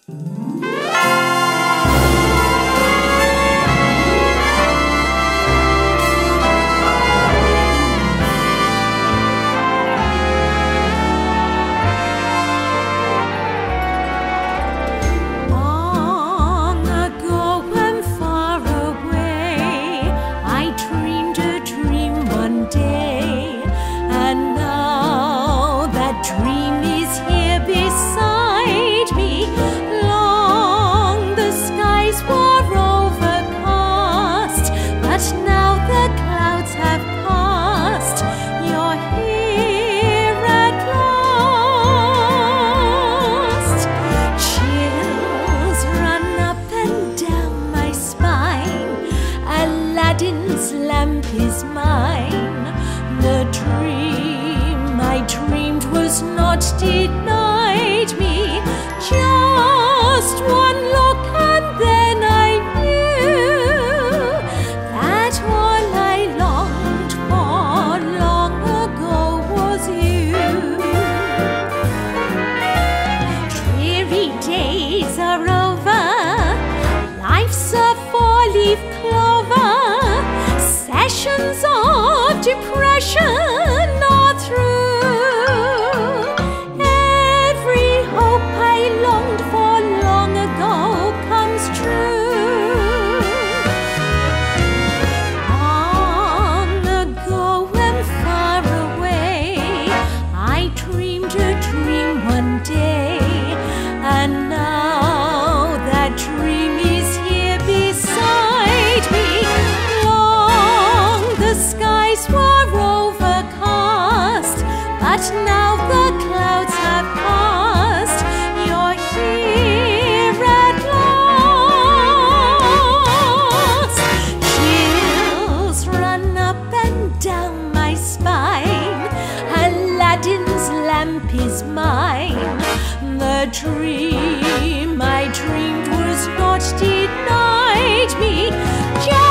Denied me just one look, and then I knew that all I longed for long ago was you. Dreary days are over, life's a four-leaf clover, sessions of depression are through. But now the clouds have passed, you're here at last. Chills run up and down my spine, Aladdin's lamp is mine. The dream I dreamed was not denied me.